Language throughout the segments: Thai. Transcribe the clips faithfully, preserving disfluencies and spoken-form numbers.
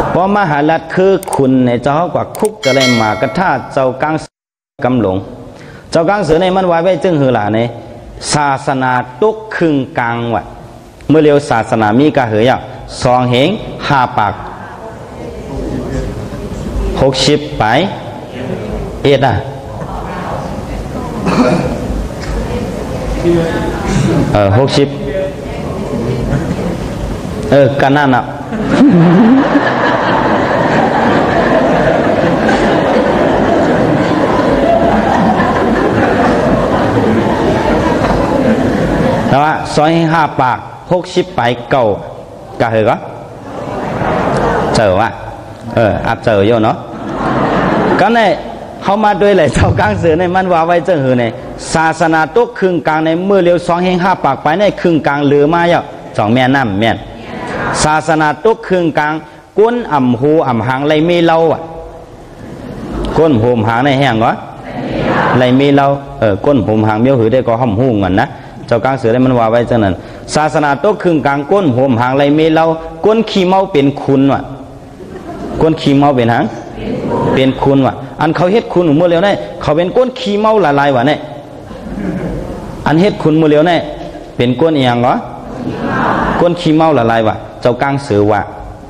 เพราะมหาลัดคือคุณในเจ้ากว่าคุกจะเลยมากระทาเจ้ากังกำหลงเจ้ากังเสือในมันวายไว้จึงหือหล่ะในศาสนาตุกคึงกลางวะเมื่อเร็วศาสนามีกะเหยอ่ะสองเหงห้าปากหกสิบไปเอ็ดอ่ะเออหกสิบเออกันนั่นอ่ะแต่ว่าซอยห้าปากหกสิบไปเก่ากะเหยก็เจอวะเอออับเจอโยเนาะก็ในเขามาด้วยเลยเจ้ากลางเสือในมันว่าไว้เจ้าหือในศาสนาตุกครึ่งกลางในเมื่อเร็วสองแห่งห้าปากไปในครึ่งกลางเหลือมาเยอะสองแม่น้ำแม่นศาสนาตุกครึ่งกลางก้นอ่ำหูอ่ำหางไรไม่เล่าอ่ะก้นหูหางในแห้งก็ไรไม่เล่าเออก้นหูหางเบี้ยวหือได้ก็ห้อมหูเงินนะเจ้ากลางเสือได้มันว่าไว้เจ้านั้นศาสนาตุกครึ่งกลางก้นหูหางไรไม่เล่าก้นขี้เมาเป็นคุณว่ะก้นขี้เมาเป็นหางเป็นคุณว่ะอันเขาเฮ็ดคุณเมื่อเร็วเนี่ยเขาเป็นก้นขี้เมาละลายว่ะเนี่ยอันเฮ็ดคุณเมื่อเร็วเนี่ยเป็นก้นเอียงเหรอก้นขี้เมาละลายว่ะเจ้ากลางเสือว่ะ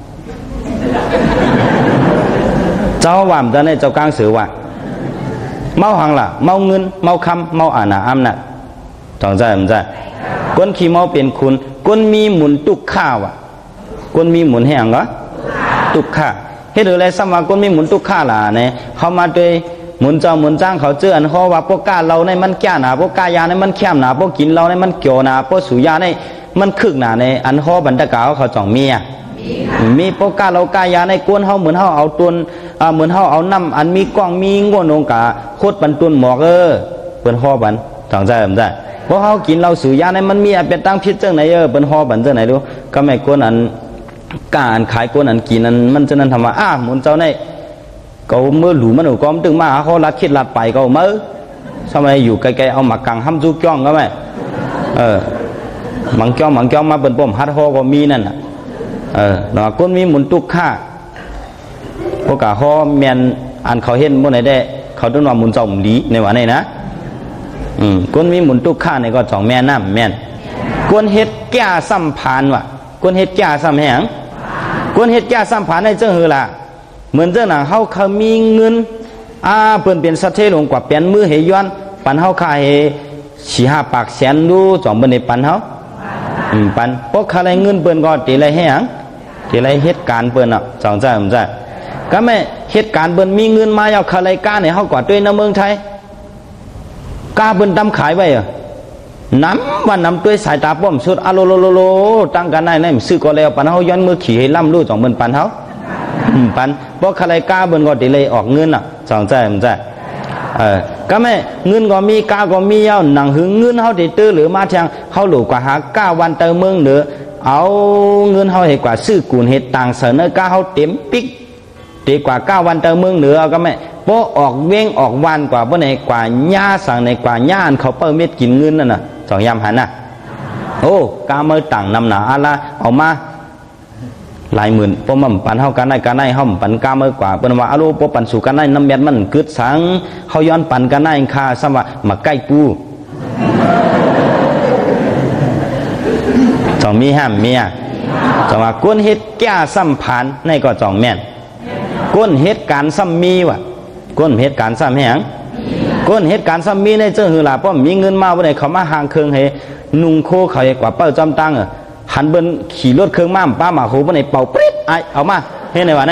เจ้าว่ามจะเนี่ยเจ้ากลางเสือว่ะเมาหังล่ะเมาเงินเมาคำเมาอาณาอำนาจจองใจมันใจก้นขี้เมาเป็นคุณก้นมีหมุนตุกข้าว่ะก้นมีหมุนแห้งเหรอตุกข้าเฮ็ดอะไรซ้ำว่าก้นมีหมุนตุกข้าล่ะเนี่ยเขามาด้วยหมุนเจ้าหมุนจ้างเขาเจออันเขาว่าพวกกาเราในมันแก่หนาพวกกายาในมันแคมหนาพวกกินเราในมันเกี่ยวหนาพวกสุยาในมันคึกหนาในอันเขาบรรดากาเขาจ่องมีอ่ะมีพวกกาเรากายาในก้นเขาเหมือนเขาเอาตุนอ่าเหมือนเขาเอาน้ำอันมีกล้องมีง่วนงกาโคตรบรรตุนหมอกเออเปิ้นห่อบันจ่องใจผมใจเพราะเขากินเราสุยาในมันมีเป็นตั้งพิษเจ้าไหนเออเปิ้นห่อบันเจ้าไหนดูก็ไม่ก้นอันการขายก้นอันกินนั้นมันจะนั่นทำว่าอ้าหมุนเจ้าในก็เมื่อหลูมันหนูก็มตึงมาเขาลัดคิดลัดไปก็เมื่อทำไมอยู่ไกลๆเอาหมักกังห้ำจุกจ้องก็ไม่เออหมังจ้องหมังจ้องมาเป็นปมฮัดฮอก็มีนั่นน่ะเออหนอก้นมีหมุนตุกข้าพวกกะฮอเมียนอันเขาเห็นเมื่อไหร่ได้เขาต้องว่าหมุนเจ้าหมุนดีในวันนี้นะอืมก้นมีหมุนตุกข้าในก็สองแม่น้ำแม่นก้นเฮ็ดแก่ซ้ำผ่านว่ะก้นเฮ็ดแก่ซ้ำแหงก้นเฮ็ดแก่ซ้ำผ่านในเจ้าหือล่ะเหมือนเจ้าหนังเขาเขามีเงินอ่าเปิ่นเป็นสัตว์เทหลงกว่าเปลี่ยนมือเหย้อนปันเขาขายสี่ห้าปากแสนดูสองเปิ่นในปันเขาอืมปันพวกอะไรเงินเปิ่นก็ตีอะไรให้หยังตีอะไรเหตุการณ์เปิ่นอ่ะสองใจผมใจก็ไม่เหตุการณ์เปิ่นมีเงินมาเอาอะไรก้าเนี่ยเขากว่าด้วยในเมืองไทยก้าเปิ่นตำขายไว้อ่ะน้ำวันน้ำด้วยสายตาป้อมสุดอะโลโลโลโลตั้งกันได้เนี่ยซื้อก็แล้วปันเขาย้อนมือขี่ให้ล่ำลู่สองเปิ่นปันเขาปันเพราะใครกล้าเบิ่นก็ดีเลยออกเงินอ่ะสองใจมันใจเออก็ไม่เงินก็มีกล้าก็มีเย้าหนังหึงเงินเฮาได้ตื้อหรือมาทางเฮาหลูกว่าหาก้าวันเตอเมืองเหนือเอาเงินเฮาให้กว่าซื้อกูนเฮ็ดต่างเสนอกล้าเฮาเต็มปิ๊กดีกว่าก้าวันเตอเมืองเหนือก็ไม่โปออกเว้งออกวันกว่าบ่ไหนกว่าหญ้าสั่งในกว่าหญ้าเขาเปิ้เม็ดกินเงินนั่นน่ะสองยามหันน่ะโอ้กาเมื่อต่างนำหนาอะละเอามาหลายหมื่นพอมันปันเฮากันได้กันได้เฮาปันกาเมื่อกว่าเปิ้นว่าอโลพอปันสู่กันได้น้ำเม็ดมันกึดสังเฮาย้อนปันกันได้ค่าซ้ำว่ามาใกล้ปูจองมีห้ามเมียจองว่าก้นเฮ็ดแก่ซ้ำผ่านในก็จองแม่นก้นเฮ็ดการซ้ำมีว่ะก้นเฮ็ดการซ้ำแหงก้นเฮ็ดการซ้ำมีในเจ้าหือล่ะเพราะมีเงินมาบ่ได้เขามาห่างเครื่องให้นุ่งโคเขาให้กว่าเป้าจำตังอ่ะหันเบิ้นขี่รถเครื่องม้ามป้าหมาโหบ่ได้เป่าปริ๊ดไอเอามาเฮ็ดได้ว่าได้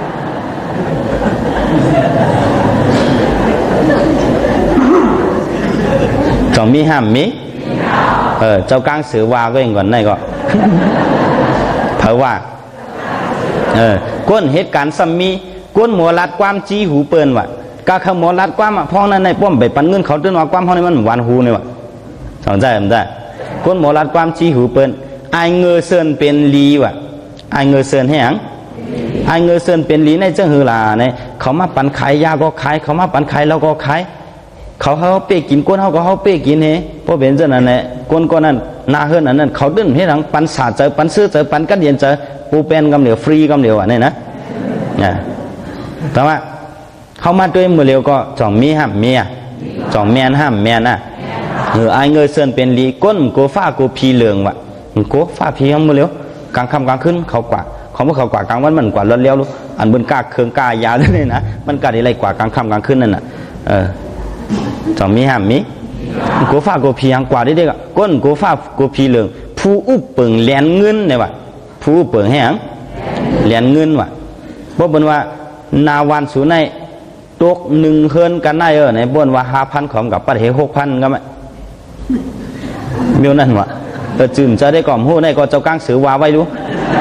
ต้องมีห้ามมีเออเจ้ากลางสือว่าก็เองก่อนได้ก็เพราะว่าเออก้นเหตุการณ์ซ้ำมีก้นหมอลัดความจี้หูเปิ้นว่ะกะขโมยลัดความพ้องนั้นในป้อมไปปันเงินเขาตื้นว่าความพ้องนี้มันหวานหูนี่ว่ะสนใจมั้ยได้ก้นหมอลัดความจี้หูเปิ้นไอเงอเซินเป็นลีว่ะไอเงอเซินให้หยังไอเงอเซินเป็นลีในเจ้าหือลาเนี่ยเขามาปันขายยาก็ขายเขามาปันขายเราก็ขายเขาเขาเป้กินก้นเขาก็เขาเป้กินเฮเพราะเป็นเจ้านั่นแหละก้นก้นนั้นนาเฮือนอันนั้นเขาดึงให้หลังปันสาเจอปันซื้อเจอปันกันเย็นเจอปูเป็นกำเหนียวฟรีกำเหนียวอ่ะเนี่ยนะเนี่ยแต่ว่าเข้ามาด้วยมือเร็วก็จ่องมีห้ามเมียจ่องแมนห้ามแมนน่ะเออไอเงยเซินเป็นลีก้นกูฟ้ากูพีเหลืองวะกูฟ้าพีห้ามมือเร็วกลางค่ำกลางคืนเขากว่าเขาไม่เขากว่ากลางวันมันกว่าล้นเลี้ยวรู้อันบนกาเคืองกายาวเลยนะมันกาอะไรกว่ากลางค่ำกลางคืนนั่นน่ะเออจ่องมีห้ามมีกูฟ้ากูพียังกว่าได้เด็กก้นกูฟ้ากูพีเหลืองผู้อุปเปิงแหลนเงินเนี่ยวะผู้อุปเปิงแห้งแหลนเงินวะเพราะบนว่านาวันสูในตกหนึ่งเฮินกันได้เออในบนว่าห้าพันของกับปัดเหหกพันก็ไหมเมียวนั่นวะเออจื่นจะได้ก่อมหู้ในก็เจ้ากลางสือวาไว้รู้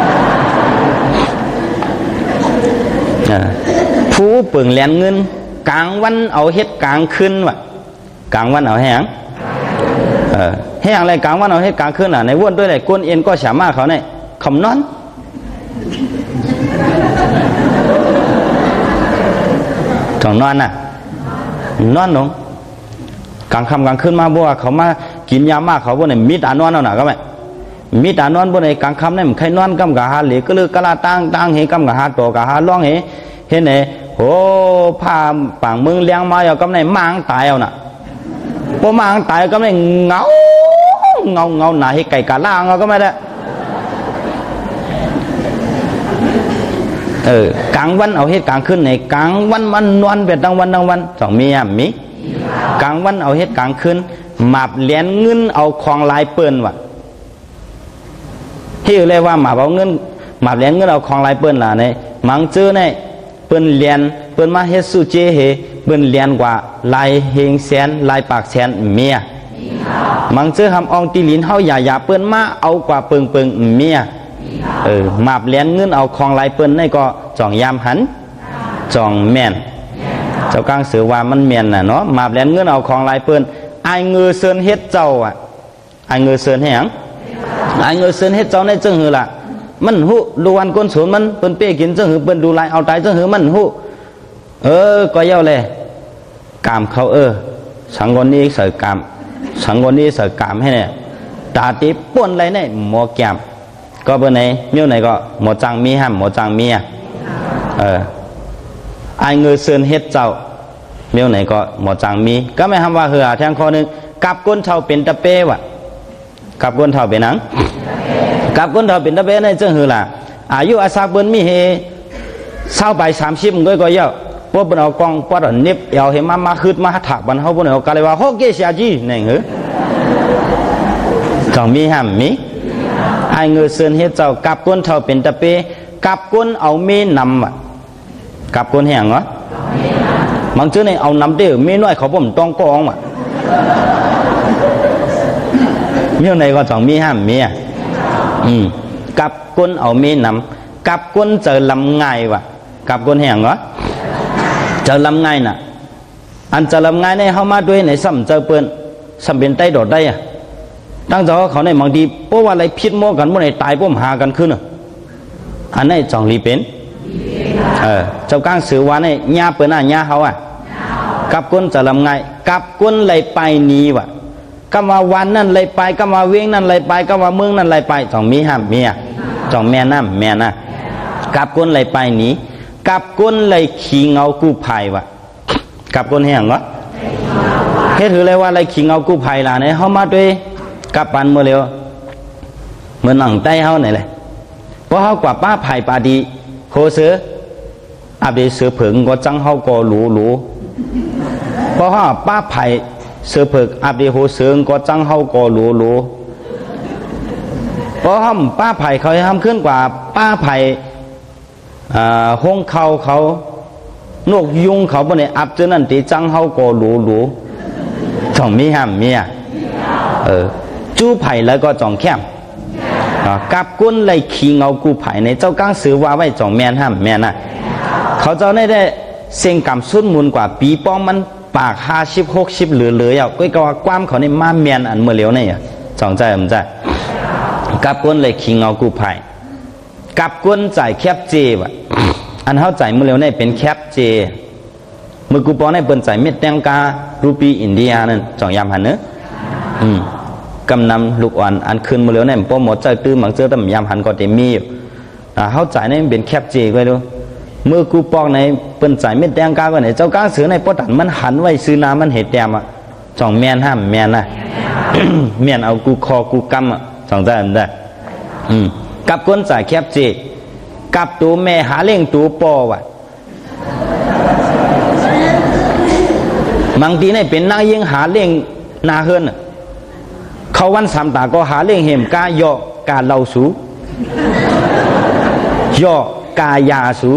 ผู้เปิงแหลนเงินกลางวันเอาเฮ็ดกลางคืนวะกลางวันเอาแห้งเออแห้งอะไรกลางวันเอาเฮ็ดกลางคืนอ่ะในวนด้วยอะไรก้นเอ็นก็สามารถเขาในคำนอนจ่องนอนน่ะนอนลงกลางค่ำกลางคืนมาบัวเขามากินยามากเขาบัวเนี่ยมีตานอนเอาหน่ะก็ไหมมีตานอนบัวในกลางค่ำเนี่ยมันใครนอนกำกะหาเหลือกลือกะลาตั้งตั้งเฮกำกะหาโตกะหาล่องเฮเห็นไหนโหพาปางมึงเลี้ยงมาเอากำไหนมังตายเอาน่ะพอมังตายกำไหนเงาเงาเงาหนาให้ไก่กะล่างเอาก็ไม่ได้เออกลางวันเอาเฮ็ดกลางคืนในกลางวันมันนอนเป็นทั้งวันทั้งวันสองมีอ่ะมีกลางวันเอาเฮ็ดกลางคืนหมาบเหรียญเงินเอาของลายเปิ้นว่ะที่เลยว่าหมาบเอาเงินหมาบเหรียญเงินเอาของลายเปิ้นล่ะในมังจื้อในเปิ้นเหรียญเปิ้นมาเฮ็ดสู้เจเฮเปิ้นเหรียญกว่าลายเฮงแสนลายปากแสนเมียมังจื้อทำอองตีลินเฮาอย่าอย่าเปิ้นมาเอากว่าเปิงเปิงเมียเออหมาบเหรียญเงินเอาของลายเปิ้นนี่ก็จ่องยามหันจ่องแม่นเจ้ากลางสือว่ามันแม่นน่ะเนาะหมาบเหรียญเงินเอาของลายเปิ้นไอเงือเซินเฮ็ดเจ้าอ่ะไอเงือเซินให้หยังไอเงือเซินเฮ็ดเจ้าในจังหือล่ะมันฮู้ดูวันก้นสวนมันเปิ้นเป้กินจังหือเปิ้นดูลายเอาตายจังหือมันฮู้เออก็เย้าเลยกามเขาเออสังกนนี้ใส่กามสังกนนี้ใส่กามให้เนี่ยตาติป่วนอะไรเนี่ยหมอแก้มก็เบอร์ไหนเมี้ยวไหนก็หมอจังมีห้ามหมอจังมีอ่ะเออไอเงยเซินเฮ็ดเจ้าเมี้ยวไหนก็หมอจังมีก็ไม่ทำว่าเหือแทงคอหนึ่งกับก้นเท่าเป็นตะเป้วะกับก้นเท่าเป็นหนังกับก้นเท่าเป็นตะเป้ในเจ้าหือล่ะอายุอาศักเบิ้นมีเฮเศร้าไปสามสิบก็ก็เยอะพวกบนเอากองปอดเน็บเอาเห็นมามาคืดมาถักบันเขาบนเอากาเลยว่าโฮเกชาจีนี่หือจังมีห้ามมีไอเงยเซินเฮ็ดเจ้ากับก้นเท่าเป็นตะเปกับก้นเอาเมนำอ่ะกับก้นแห้งเหรอบางชื่อในเอานำเด้อเมน้อยเขาผมต้องกองอ่ะเมื่อไหนก็ต้องมีห้ามมีอ่ะอืมกับก้นเอาเมนำกับก้นเจอลำง่ายว่ะกับก้นแห้งเหรอเจอลำง่ายน่ะอันเจอลำง่ายในเข้ามาด้วยในซ้ำเจอเปิ้นซ้ำเป็นใต้โดดได้อ่ะตั้งใจว่าเขาในบางทีเพราะว่าอะไรพิษโมกันเมื่อไหร่ตายพวกหากันขึ้นอ่ะอันนี้จองรีเป็นเออเจ้ากลางสือว่าในญาเปิ้นน่ะญาเขาอ่ะกับก้นจะลำไงกับก้นเลยไปนี้ว่ะก็มาวันนั่นเลยไปก็มาเว้งนั่นเลยไปก็มาเมืองนั่นเลยไปจองมีห้ามมีอ่ะจองแม่น้ำแม่น่ะกับก้นเลยไปนี้กับก้นเลยขี่เงากู้ภัยว่ะกับก้นแห้งวะเฮ็ดถือเลยว่าอะไรขี่เงากู้ภัยล่ะเนี่ยเขามาด้วยกับปันเมื่อเร็วเหมือนหนังใต้เขาไหนเลยเพราะเขากว่าป้าไผ่ปาดีโคเสืออาบดีเสือผึ่งก็จังเขาก็หลูหลูเพราะเขาป้าไผ่เสือผึ่งอาบดีโคเสือก็จังเขาก็หลูหลูเพราะเขาป้าไผ่เขาทำขึ้นกว่าป้าไผ่ห้องเขาเขานกยุงเขาบนเนี่ยอับเจนั่นตีจังเขาก็หลูหลูต้องมีห้ามมีอ่ะเออจู้ไผ่แล้วก็จ่องแคมกับก้นเลยขี้เงากูไผ่ในเจ้าก้างสือว่าไว้จ่องแมนห้ามแมนน่ะเขาเจ้าได้ได้เสียงกำสุดมูลกว่าปีป้องมันปากห้าชิบหกชิบเหลือเหลือๆก็ก็ว่าความเขาในมาแมนอันเมื่อเลี้ยวเนี่ยจ่องใจผมใจกับก้นเลยขี้เงากูไผ่กับก้นจ่ายแคบเจวะอันเขาจ่ายเมื่อเลี้ยวเนี่ยเป็นแคบเจมือกูป้องเนี่ยเป็นจ่ายเม็ดแตงการูปีอินเดียนั่นจ่องยามหันเนอะอืมกำนำลูกอ่อนอันคืนมาเร็วเนี่ยพอหมดใจตื้อหมังเจอแต่ยามหันก็เต็มมีอยู่อ่าเข้าใจเนี่ยเป็นแคบเจก็ดูเมื่อกูปอกในเปิ้นใจเม็ดแดงกาก็ไหนเจ้าก้างเสือในปอดันมันหันไว้ซื้อน้ำมันเห็ดแดมอ่ะจ่องแมนห้ามแมนนะ แมนเอากูคอกูกำอ่ะจ่องใจมันได้อืมกับก้นสายแคบเจกับตัวแม่หาเลี้ยงตัวปอว่ะบางทีเนี่ยเป็นนางยิงหาเลี้ยงนาเฮิรนเขาวันสามตาก็หาเลี้ยงเห็มกาโยกาเหลาสูโยกายาสู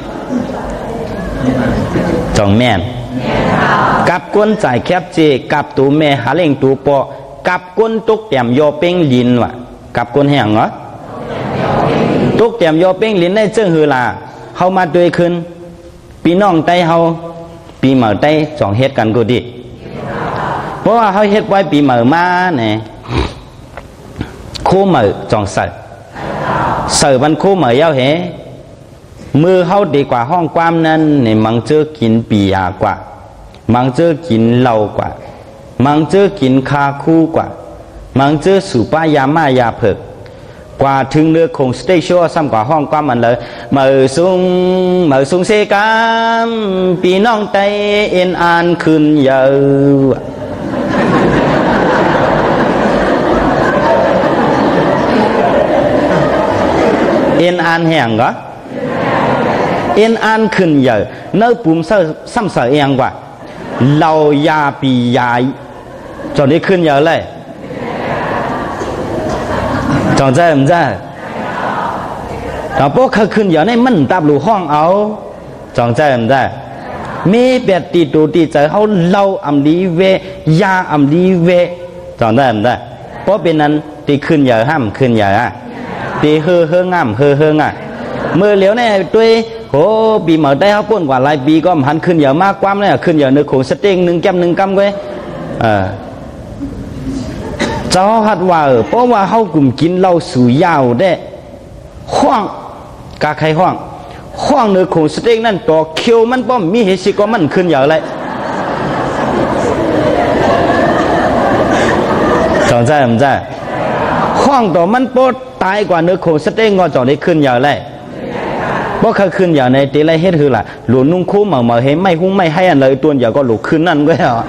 จ่องแม่นกับก้นสายแคบเจกับตัวแม่หาเลี้ยงตัวปอกับก้นตุกเตี่ยมโยเป้งลินว่ะกับก้นแห้งเหรอตุกเตี่ยมโยเป้งลินได้เจิ้งฮือลาเฮามาด้วยคืนปีน้องไต้เฮาปีเหมือไต้สองเฮ็ดกันก็ดีเพราะว่าเฮาเฮ็ดไว้ปีเหมือมาเนี่ยคู่เหมือจองใส่ใส่บันคู่เหมือยาวเหมือเฮาดีกว่าห้องความนั้นเนี่ยมังเจอกินปียากว่ามังเจอกินเหล้ากว่ามังเจอกินคาคู่กว่ามังเจอสุปายามายาเผิกกว่าถึงเรือคงสเตชัวซ้ำกว่าห้องความมันเลยเมื่อซุงเมื่อซุงเซกามปีน้องไตเอ็นอ่านขึ้นเยอะเอ็นอ่านแห่งก็เอ็นอ่านขึ้นเยอะเนื้อปุ่มเสซ้ำเสเองกว่าเรายาปียาจอดได้ขึ้นเยอะเลยจองใจมันใจแต่พวกเขาขึ้นเยอะในมันตับหลูห้องเอาจองใจมันใจมีแบบตีตูตีใจเขาเล่าอัมลีเวยาอัมลีเวจองใจมันใจเพราะเป็นนั้นตีขึ้นเยอะห้ามขึ้นเยอะตีเฮ่อเฮ่องามเฮ่อเฮ่องอ่ะเมื่อเหลียวเนี่ยด้วยโหปีเหมือได้เขาป้นกว่าหลายปีก็หันขึ้นเยอะมากความเนี่ยขึ้นเยอะเนื้อขงสเต็งหนึ่งแก้มหนึ่งกำก็เออเจ้าหัดว่าเพราะว่าเขากลุ่มกินเหล้าสูยาวได้ห้องกาใครห้องห้องเนื้อขงสเต็กนั่นตัวเคียวมันป้อมมีเหตุสิก็มันขึ้นเยอะเลยจองใจมันใจห้องตัวมันปวดตายกว่าเนื้อขงสเต็กก็จองได้ขึ้นเยอะเลยเพราะเขาขึ้นเยอะในตีไรเฮ็ดคือล่ะหลุดนุ่งคู่เหมาเหมาเห็นไม่หุ้งไม่ให้อันเลยตัวเยอะก็หลุดขึ้นนั่นก็เหรอ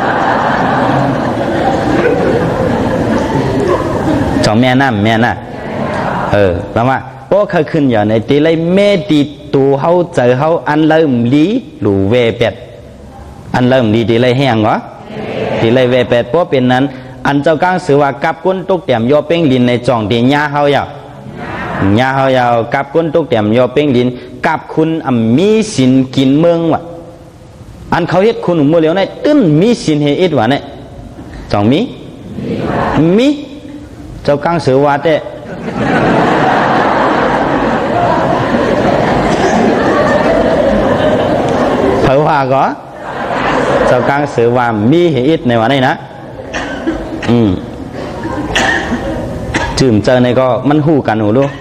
จองแม่น้ำแม่น่ะเออแล้วว่าเพราะเขาขึ้นอย่างในตีเลยแม่ตีตัวเขาเจอเขาอันเริ่มลีหลูเวเป็ดอันเริ่มลีตีเลยแห้งเหรอตีเลยเวเป็ดเพราะเป็นนั้นอันเจ้าก้างสือว่ากับก้นตุกเตี่ยมโยเป้งลินในจ่องตีหญ้าเขายาวหญ้าเขายาวกับก้นตุกเตี่ยมโยเป้งลินกับคุณอ่ำมีสินกินเมืองว่ะอันเขาเฮ็ดคุณมือเหลียวในตึ้นมีสินเฮ็ดว่ะเนี่ยจ่องมีมีเจ้ากังสือวัดเด้เผาว่าก็เจ้ากังสือว่ามีเหตุในวันนี้นะอืมจืมเจอในก็มันหู้กันหูดู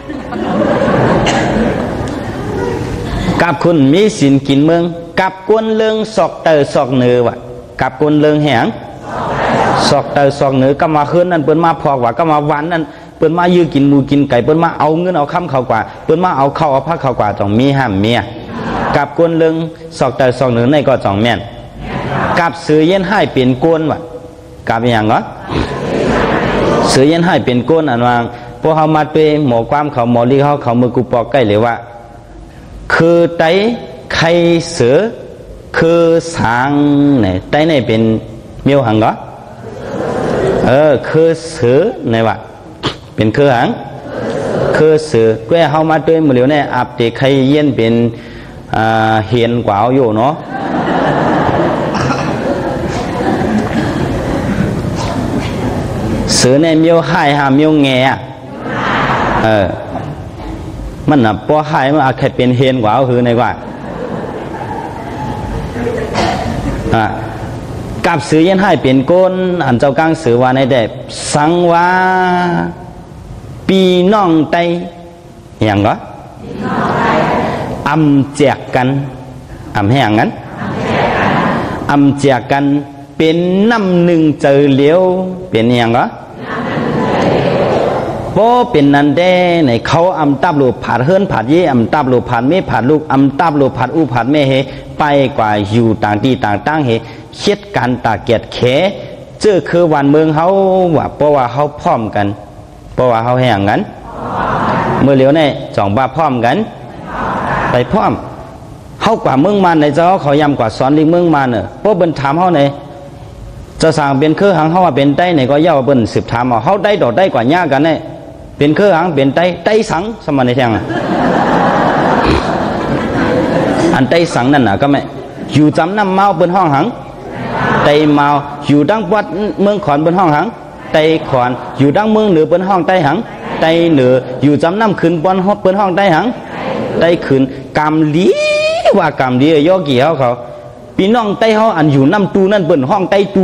กับคุณมีสินกินเมืองกับกวนเลืองสอกเตอสอกเนื้อวะกับกวนเลืองแหงสอกเตอสอกเนื้อก็มาคืนนั่นเปิ้นมาพอกว่าก็มาวันนั่นเปิ้นมายื้อกินหมูกินไก่เปิ้นมาเอาเงินเอาคำเขากว่าเปิ้นมาเอาเข้าเอาผ้าเขากว่าต้องมีห้ามเมียกับกวนเลืองสอกเตอสอกเนื้อในก็จ่องแม่นกับเสือเย็นให้เปลี่ยนกวนวะกับอย่างเหรอเสือเย็นให้เป็นก้นอันวางพวกเขามาไปหมอความเขาหมอลีเขาเขามือกูปอกใกล้เลยว่าคือไตไข่เสือคือสางเนี่ยไตเนี่ยเป็นเมียวหังก็เออคือเสือเนี่ยว่าเป็นคือหังคือเสือแกเขามาด้วยมือเหลียวเนี่ยอับเด็กไข่เย็นเป็นอ่าเห็นกว่าอยู่เนาะเสือในเมียวหายหาเมียวแง่เออมันน่ะพอหายมันอาจจะเป็นเฮนกว่าคือในกว่าอ่ะกับเสือยันหายเป็นก้นอันเจ้ากลางเสือว่าในแต่สังว่าปีน้องไตอย่างก็อำแจกกันอำให้อย่างนั้นอำแจกกันเป็นน้ำหนึ่งเจอเหลียวเป็นอย่างก็เพป้เป็นนันเด้ในเขาอำตับลูกผาดเฮิรนผาดเย่อำตับลูกผาดเมผาดลูกอำตับลูกผาดอูผาดเมเฮไปกว่าอยู่ต่างที่ต่างตั้งเฮเช็ดกันตาเกียดแขเจอคือวันเมืองเขาว่าเพราะว่าเขาพร้อมกันเพราะว่าเขาแห่งกันเมื่อเลี้ยวเนี่ยสองบ้าพร้อมกันไปพร้อมเขากว่าเมืองมันในเจ้าเขายำกว่าสอนลิงเมืองมันเนอะเพราะเป็นถามเขาในจะสั่งเป็นเครือหังเขาว่าเป็นไต้ในก็เย่าเป็นสืบถามเอาเขาได้ดอกได้กว่าย่ากันเนี่ยเป็นเครือหังเป็นไต้ไต้สังสมัยในแทงอันไต้สังนั่นน่ะก็ไม่อยู่จำน้ำเมาเป็นห้องหังไต้เมาอยู่ดังวัดเมืองขอนเป็นห้องหังไต้ขอนอยู่ดังเมืองเหนือเป็นห้องไต้หังไต้เหนืออยู่จำน้ำขึ้นบนห้องเป็นห้องไต้หังไต้ขึ้นกำลีว่ากำลีย่อกี่เขาเขาพี่น้องไต้เขาอันอยู่น้ำตูนั่นเป็นห้องไต้ตู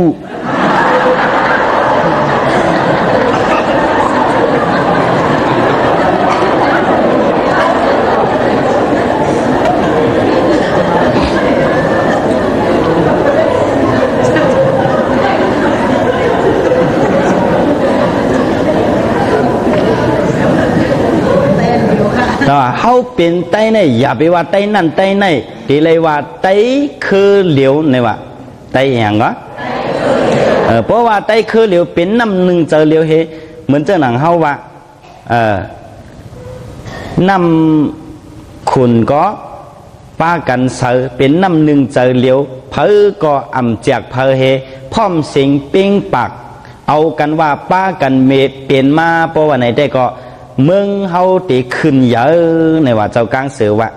เขาเป็นไต้ในอย่าไปว่าไต้นั่นไต้ในทีเลยว่าไต้คือเหลียวในว่าไต้อย่างก็เออเพราะว่าไต้คือเหลียวเป็นน้ำหนึ่งเจอเหลียวเฮเหมือนเจ้าหนังเขาว่าเออน้ำขุนก็ป้ากันเสือเป็นน้ำหนึ่งเจอเหลียวเพอก็อ่ำแจกเพอเฮพร้อมเสียงปิ้งปากเอากันว่าป้ากันเมเปลี่ยนมาเพราะว่าไหนได้ก็เมืองเฮาตีขึ้นเยอะในว่าเจ้ากลางเสือวะ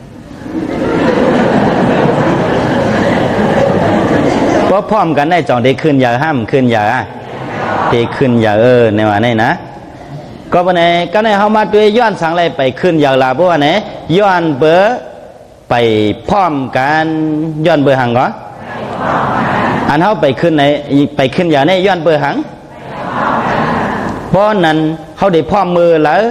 เพราะพร้อมกันได้จองตีขึ้นเยอะห้ามขึ้นเยอะตีขึ้นเยอะเออในว่าไหนนะก็วันไหนก็ในเฮามาด้วยย้อนสังไรไปขึ้นเยอะละเพราะว่าไหนย้อนเบอร์ไปพร้อมกันย้อนเบอร์หังก็อันเฮาไปขึ้นในไปขึ้นเยอะในย้อนเบอร์หังเพราะนั้นเขาได้พร้อมมือแล้ว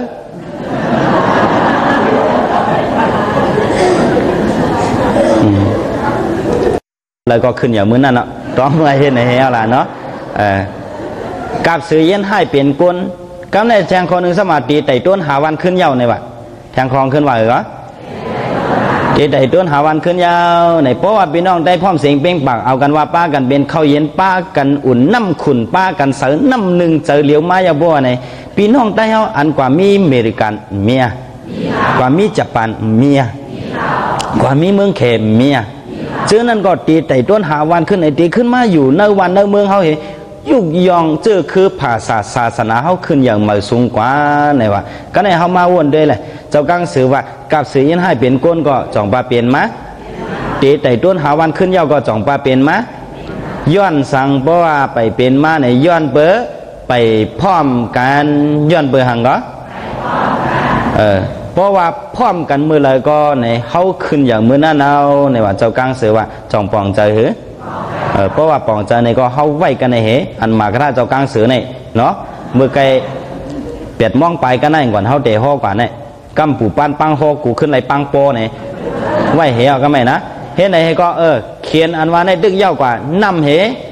แล้วก็ขึ้นอย่างมือนั่นเนาะต้องมาเห็นในเฮล่ะเนาะกับสื่อเย็นให้เปลี่ยนกลกำในแทงคนหนึ่งสมาธิไต่ต้นหาวันขึ้นยาวในวัดแทงคลองขึ้นไหวเหรอตีไต่ต้นหาวันขึ้นยาวในเพราะว่าพี่น้องได้พร้อมเสียงเป้งปากเอากันว่าป้ากันเป็นข้าวเย็นป้ากันอุ่นน้ำขุนป้ากันเสือน้ำหนึ่งเจอเหลียวมายาบัวในพี่น้องได้เฮาอันกว่ามีอเมริกันเมียกว่ามีญี่ปุ่นเมียกว่ามีเมืองเขมเมียเจอนั่นก็ตีไต่ต้นหาวันขึ้นไอตีขึ้นมาอยู่ในวันในเมืองเฮาเห็นยุกยองเจอคือภาษาศาสนาเฮาขึ้นอย่างมาสูงกว่าในว่าก็ในเฮามาวนด้วยแหละเจ้ากังสือว่ากับสือยันให้เปลี่ยนก้นก็จ่องปลาเปลี่ยนมาตีไต่ต้นหาวันขึ้นยาวก็จ่องปลาเปลี่ยนมาย้อนสั่งเพราะว่าไปเปลี่ยนมาในย้อนเบอร์ไปพร้อมกันย้อนเบอร์หังก็เออเพราะว่าพร้อมกันมือเลยก็ในเฮาขึ้นอย่างมือหน้าเนาในว่าเจ้ากังสือว่าจ่องปองใจหือเออเพราะว่าปองใจในก็เฮาไว้กันในเหอันมากระเจ้ากลางเสือในเนาะมือไกเปียดมองไปกันได้ก่อนเฮาเตะห้อกว่าเนี่ยกำปูปั้นปังห้อกูขึ้นไรปังโปเนี่ยไว้เหเอาก็ไม่นะเฮ็ดในเหก็เออเขียนอันว่าในดึกเย้ากว่านำเห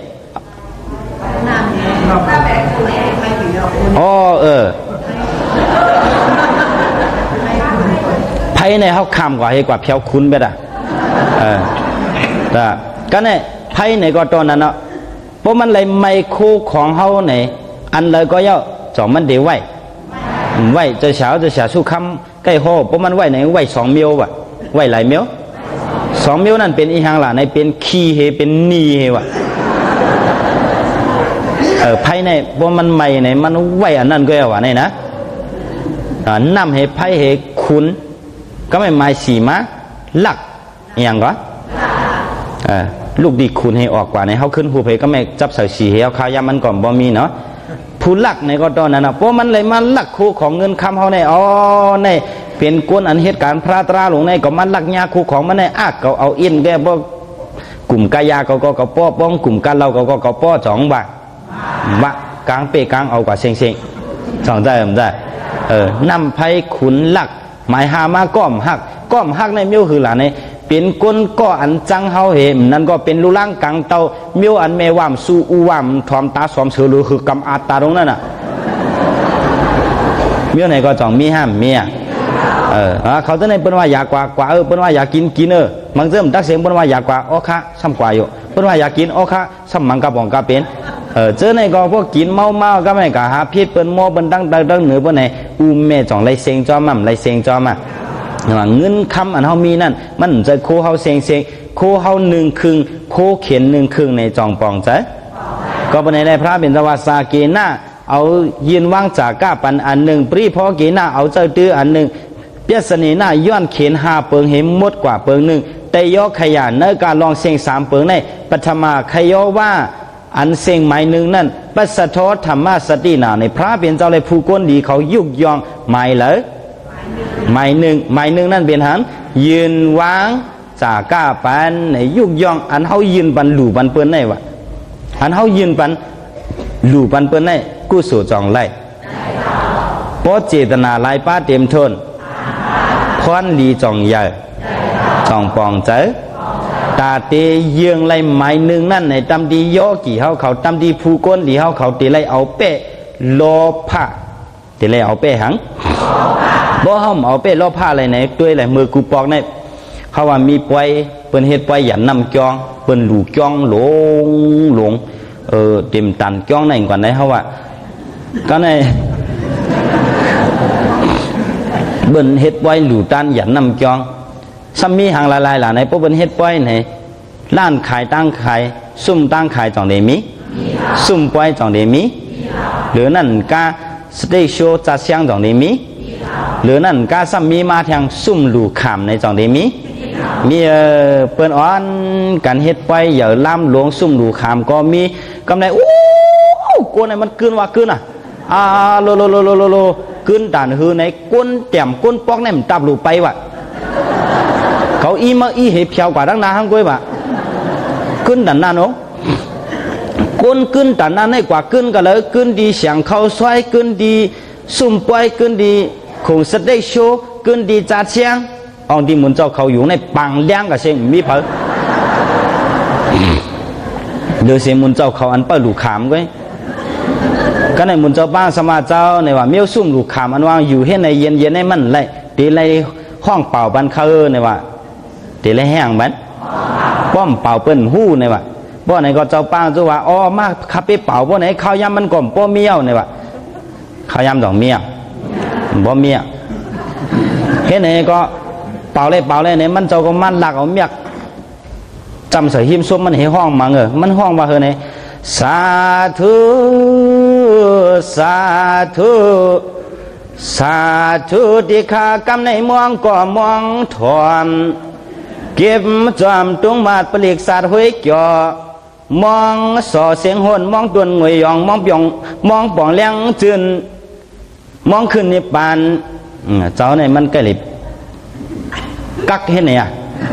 อ๋อเออไพ่ในเฮาคำกว่าเหกว่าเพียวคุ้นไปด่ะเออแต่ก็เนี่ยไพ่ในก็ตอนนั้นเนาะเพราะมันเลยไม่คู่ของเฮาในอันเลยก็ย่อจ่อมันเดี๋ยวไหวไหวจะเช้าจะเช้าสู้คำใกล้ห่อเพราะมันไหวในไหวสองเมียวว่ะไหวหลายเมียวสองเมียวนั่นเป็นอีหังหล่ะในเป็นขี้เฮเป็นนีเฮว่ะเออไพ่ในเพราะมันใหม่ในมันไหวอันนั้นก็ย่อว่ะในนะน้ำเฮไพ่เฮคุณก็ไม่หมายสีมะหลักอย่างก็เออลูกดีคุณให้ออกกว่าในเขาขึ้นหูเพก็ไม่จับใส่สีเฮาขายามันก่อนบ่มีเนาะผู้หลักในก็ตอนนั้นนะเพราะมันเลยมาหลักคู่ของเงินคำเขาในอ๋อในเป็นกวนอันเหตุการณ์พระตราหลวงในก็มันหลักยาคู่ของมันในอักเขาเอาอินแกบ่กลุ่มกายาก็ก็ก็ป้อป้องกลุ่มกันเราก็ก็ก็ป้อจ่องบะบะกลางเปกลางเอากว่าเซ็งเซ็งจ่องได้ผมได้เออนำไพ่ขุนหลักหมายหามาก้อมหักก้อมหักในมิ้วคือหลานในเป็นก้นก็อันจังเฮาเห็นนั่นก็เป็นลูล่างกลางเตาเมียวอันเมวามสู้อูวามทอมตาสอมเสือหรือคือกำอาตาตรงนั้นน่ะเมียไหนก็จ่องมีห้ามเมียเออเขาจะในเป็นว่าอยากกว่ากว่าเออเป็นว่าอยากกินกินเออมันเริ่มตักเสียงเป็นว่าอยากกว่าโอคะซ้ำกว่าอยู่เป็นว่าอยากกินโอคะซ้ำมังกะบองกะเป็นเออเจอในก็พวกกินเมาเมาก็ไม่กะหาพิษเป็นโมเป็นตั้งตั้งตั้งเหนือเป็นไหนอูเมจ่องไรเสียงจอมั่มไรเสียงจอมาว่าเงินคำอันเขามีนั่นมันจะโคเขาเสียงเสียงโคเขาหนึ่งครึ่งโคเขียนหนึ่งครึ่งในจองปองใจก็เป็นในพระเป็นตวาสาเกน่าเอายืนว่างจากก้าปันอันหนึ่งปรีพอเกน่าเอาเจ้าตื้ออันหนึ่งเปียสนีน่าย้อนเขียนห้าเปิงเห็นมดกว่าเปิงหนึ่งแต่ย่อขยันในการลองเสียงสามเปิงในปัทมาขยอว่าอันเสียงหมายหนึ่งนั่นปัสสะทอธรรมะสตินาในพระเป็นเจ้าเลยผู้ก้นดีเขายุกยองหมายเลยหมายหนึ่งหมายหนึ่งนั่นเป็นหันยืนวางจากก้าปันในยุกยองอันเขายืนปันหลู่ปันเปิ้นในวะอันเขายืนปันหลู่ปันเปิ้นในกู้สู่จองไล่เพราะเจตนาลายป้าเต็มทนพรลีจองใหญ่จองปองเจอตาเตเยืองไล่หมายหนึ่งนั่นในตำดีย่อกี่เขาเขาตำดีผู้ก้นดีเขาเขาตีไล่เอาเป้โลภะตีไล่เอาเป้หังบ่ห้ามเอาเป้โลภะอะไรไหนด้วยอะไรมือกูปอกในเขาว่ามีปล่อยเปิ้นเฮ็ดปล่อยหยันนำจองเปิ้นหลู่จองหลงหลงเออเต็มตันจองในก่อนได้เขาว่าก็ในเบิ้นเฮ็ดปล่อยหลู่ตันหยันนำจองซ้ำมีหางลายๆหล่ะในพวกเบิ้นเฮ็ดปล่อยไหนร้านขายตั้งขายซุ่มตั้งขายจ่องเดมีซุ่มปล่อยจ่องเดมีหรือนั่นกาสเตชัวจัดเสียงจ่องเดมีหรือนั่นกาซ้ำมีมาทางซุ่มหลู่ขามในจ่องเดมีมีเออเปิ้นอ่อนกันเฮ็ดปล่อยอย่าล่ำหลวงซุ่มหลู่ขามก็มีกำไรอู้กวนไหนมันกลืนว่ากืนอ่ะอ่าโลโลโลโลโลโลกลืนด่านหือในก้นแต้มก้นปอกในมันตับหลู่ไปว่ะเขาอีมาอีเห็บเขียวกว่าดังนาห้างกล้วยว่ะกลืนด่านนาโนก้นกลืนด่านนาในกว่ากืนก็เลยกลืนดีเสียงเข้าซอยกลืนดีซุ่มปล่อยกลืนดีคงสได้โชกลืนดีจัดเสียงเอาที่มุนเจ้าเขาอยู่ในปังเลี้ยงกับเสียงมีเผอเดือเสียงมุนเจ้าเขาอันเปิดหลูกขามก็ก็ในมุนเจ้าบ้านสมาเจ้าในว่าเมี้ยวซุ่มหลูกขามอันวางอยู่ให้ในเย็นเย็นให้มันไรตีไรห้องเป่าบันเขาในว่าตีไรแห้งบันป้อมเป่าเปิ้นหู้ในว่าป้อไหนก็เจ้าป้างจ้าว่าอ๋อมาขับไปเป่าป้อไหนข้าวยำมันก่อมป้อเมี้ยวในว่าข้าวยำดอกเมี้ยวป้อเมี้ยวเห็นไหนก็เป่าเลยเป่าเลยเนี่ยมันเจ้าก็มันหลักเอาเมียกจำเสียหิมซุมมันเฮห้องมาเงอมันห้องว่าเฮเนี่ยสาธุสาธุสาธุที่ข้ากำในมองก็มองถอนเก็บจอมตุงมาดปลีกสาดห้วยจ่อมองส่อเสียงหนมองตวนงวยยองมองปองมองป่องเลี้ยงจืนมองขึ้นนิพพานเจ้าเนี่ยมันก็เลยกักเห็นไหนอ่ะ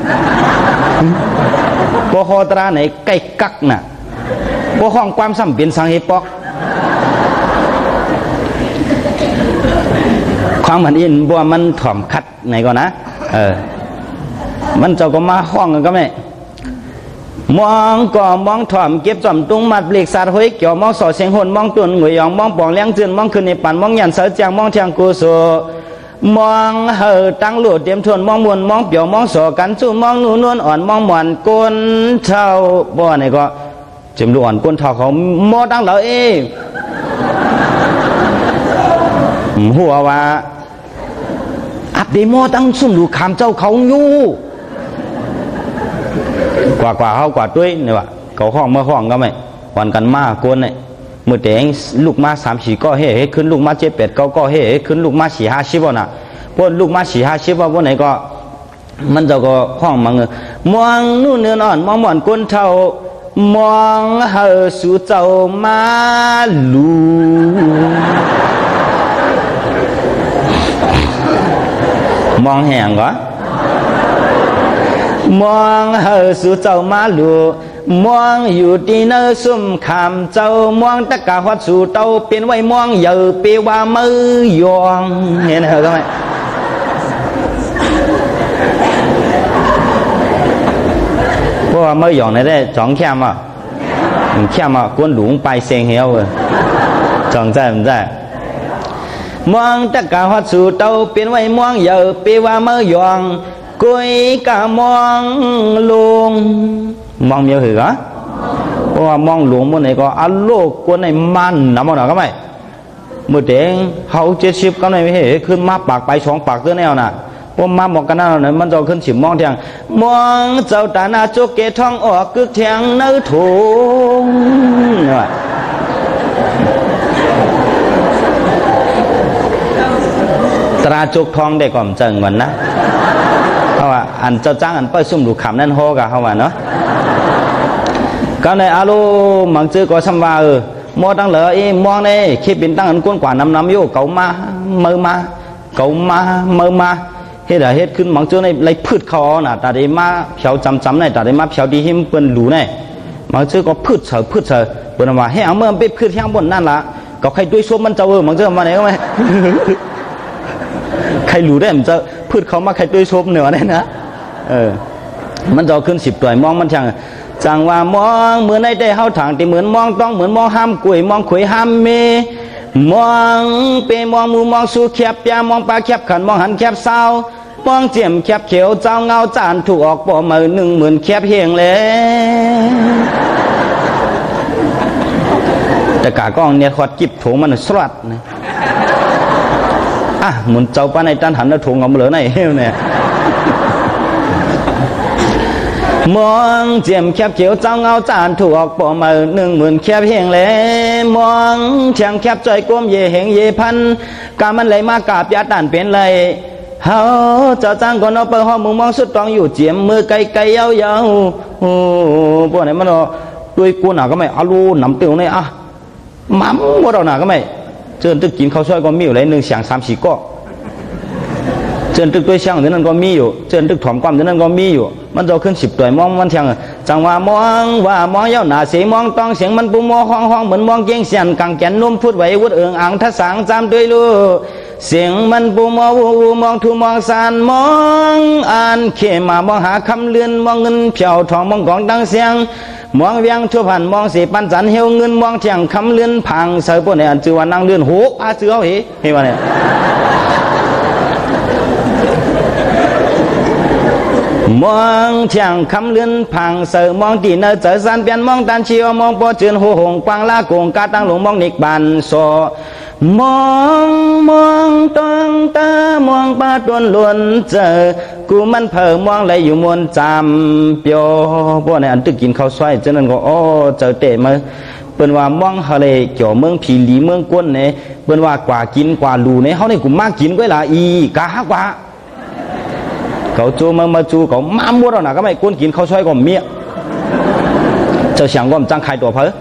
พอคอตราไหนใกล้กักน่ะพอห้องความสัมเป็นสังเหปอกความมันอินบัวมันถ่อมคัดไหนก่อนนะเออมันเจ้าก็มาห้องกันก็ไม่มองก็มองถ่อมเก็บจอมตุงมัดเปลีกสาดห้อยเกี่ยวมองสอเสียงหนมองตุนหงวยยองมองปองเลี้ยงจืนมองขึ้นในปั่นมองยันเสือจางมองเทียงกูโซมองเห่อตั้งหลุดเตรียมทวนมองมวนมองเปี่ยวมองสอกันสู้มองนูนวลอ่อนมองหมอนก้นเท่าบ่ไหนก็จิมดูอ่อนก้นเท่าเขามอตั้งเหล่าเอหัวว่าอับเดมอตั้งซุ่มดูขามเจ้าเขาอยู่กว่ากว่าเขากว่าด้วยเนี่ยว่ะเขาห้องเมื่อห้องก็ไม่วันกันมากก้นเนี่ยเมื่อแต่งลูกมาสามสี่ก็เฮ้ขึ้นลูกมาเจ็ดแปดก็ก็เฮ้ขึ้นลูกมาสี่ห้าสิบวันน่ะพวกลูกมาสี่ห้าสิบวันพวกไหนก็มันจะก็ห้องมังเงมองนู่นเนื้ออ่อนมองหมอนก้นเท่ามองเห่อสู่เจ้ามาลูมองแห้งก็มองเห่อสู่เจ้ามาลูมองอยู่ที่เนื้อซุ่มขามเจ้ามองตะกะหัดสู่เต้าเป็นไว้มองอย่าเปว่ามือยองเห็นเหรอทำไมเพราะว่ามือยองในได้จ้องแค่มาแค่มาก้นหลงไปเสียงเหี้ยวเลยจ้องใจมันใจมองตะกะฮอดสู่เตาเปลี่ยนไว้มองเยอะเปว่าเมื่อยองกุยกะมองลงมองเมียวหือเพราะว่ามองหลวงมันไหนก็อัลโลกกวนในมันน้ำมันหรอก็ไม่เมื่อเด็กเขาเจ็ดสิบก็ไม่เห็นขึ้นมาปากไปสองปากเตื้อแนวน่ะพวกมาบอกกันนั่นน่ะมันจะขึ้นฉิมมองเทียงมองเจ้าตาหน้าจุกเกทองออกกึกเทียงเนื้อถุงเนี่ยตราจุกทองได้ก่อมจังวันนะเพราะว่าอันเจ้าจ้างอันป้ายซุ่มดูขำนั่นโฮกะเขาว่าเนาะก็ในอาลูมังจื้อก็ซ้ำว่าเออมอตั้งเหลือเอมองเนี่ยคิดเป็นตั้งอันก้นกว่าน้ำน้ำโยเก่ามาเมื่อมาเก่ามาเมื่อมาเฮ็ดเฮ็ดขึ้นมังจื้อในไรพืชเขาน่ะแต่ได้มาเผาจำจำในแต่ได้มาเผาดีหิมเปิ้นหลูในมังจื้อก็พืชเฉยพืชเฉยเปิ้นว่าให้เอาเมื่อไปพืชแห้งบนนั่นละก็ใครด้วยส้มมันเจ้าเออมังจื้อมาไหนก็ไม่ใครรู้ได้มันจะพืชเขามาใครด้วยส้มเหนือได้นะเออมันจะขึ้นสิบตัวมองมันช่างจังว่ามองเหมือนในได้เฮาถังที่เหมือนมองต้องเหมือนมองห้ามกุยมองขุยห้ามเมมองเปมองมูมองสู่แคบยามองปลาแคบขันมองหันแคบเศร้ามองเจียมแคบเขียวเจ้าเงาจานถูกออกปอมือหนึ่งหมื่นแคบเฮียงเลยแต่กากล้องเนี่ยขอดกิบถุงมันสลัดนะอ่ะหมุนเจ้าป้าในจันหันแล้วถุงเอามาเหลือในเฮวเนี่ยมองเจียมแคบเขียวเจ้าเงาจานถูกออกปอมาหนึ่งหมื่นแคบเฮงเลยมองเชียงแคบใจก้มเยเหงเยพันกามันไหลมากาบยาตันเป็นไรเฮาเจ้าจ้างก่อนเอาเปิดห้องมึงมองสุดตองอยู่เจียมมือไกลไกลยาวยาวโอ้พวกไหนมันเอาด้วยกูหนาก็ไม่เอาลูน้ำเตียวเนี่ยอ่ะมั่มว่าเราหนาก็ไม่เจินตึกกินข้าวซอยก็มีอยู่เลยหนึ่งเสียงสามสี่ก็เจนตึกตัวช่างที่นั่นก็มีอยู่เจนตึกถอมความที่นั่นก็มีอยู่มันจะขึ้นสิบตัวมองมันเทียงจังว่ามองว่ามองเย้าหน้าเสียงมองต้องเสียงมันปูมอห้องห้องเหมือนมองเก่งเสียนกังแกนนุ่มพูดไหววุดเอิงอ่างทัศสังจำด้วยลูเสียงมันปูมอวูวูมองทูมองสานมองอ่านเขมามองหาคำเลื่อนมองเงินเผียวทองมองกองดังเสียงมองเวียงทั่วผ่านมองสีปันจันเหี่ยวเงินมองเทียงคำเลื่อนพังเสือพวกเนี่ยจือว่านั่งเลื่อนหูอาจือเอาเหเฮ้ยว่าเนี่ยมองเทียงคำเลื่อนพังเสือมองตีเนอเจอสันเปลี่ยนมองตันเชียวมองปอจืนหูหงกวางลาโกงกาตั้งหลงมองนิกบันโซมองมองต้องตามองปาดวนล้วนเจอกูมันเผอมองไหลอยู่มวนจำเปียวพวกในอันตึกกินข้าวซอยเจนั้นก็โอ้เจอเตะมาเปิ้นว่ามองทะเลเกี่ยวเมืองผีหลีเมืองก้นเนี่ยเปิ้นว่ากว่ากินกว่าลูเนี่ยเขาเนี่ยกูมากกินก็ละอีกะกว่าเขาจูมามาจูเขามามัวเราหนักก็ไม่ก้นกินข้าวซอยก็เมียเจ้าเสียงก็จังใครตัวเพอ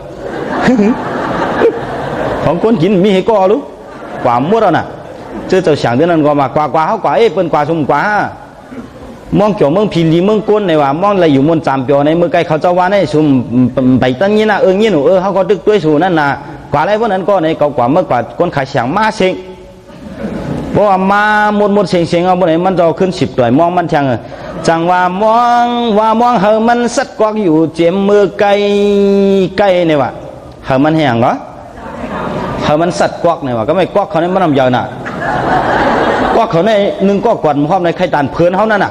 ของคนกินมีให้ก่อรู้กว่ามั่วเราน่ะเจอเจ้าเสียงที่นั่นก็มากว่ากว่าเขากว่าเอ้เป็นกว่าสมกว่ามองเกี่ยวเมืองพิลีเมืองก้นในว่ามองอะไรอยู่มนจามเปียวในเมืองไกลเขาเจ้าว่าในสุ่มใบตั้งนี้นะเอองี้หนูเออเขาก็ตึกด้วยสู่นั่นน่ะกว่าอะไรพวกนั้นก็ในเก่ากว่าเมื่อกว่าคนขายเสียงมาเสียงเพราะว่ามาหมดหมดเสียงเสียงเอาพวกไหนมันจะขึ้นสิบตัวมองมันช่างจังว่ามองว่ามองเฮอมันสัดกวักอยู่เจียมมือไกลไกลในว่ะเฮอมันแห้งเหรอเฮามันสัตว์กวักเนี่ยว่าก็ไม่กวักเขาเนี่ยมันนำยาวน่ะกวักเขาในหนึ่งกวักกวัดความในไข่ตานเพื่อนเขานั่นน่ะ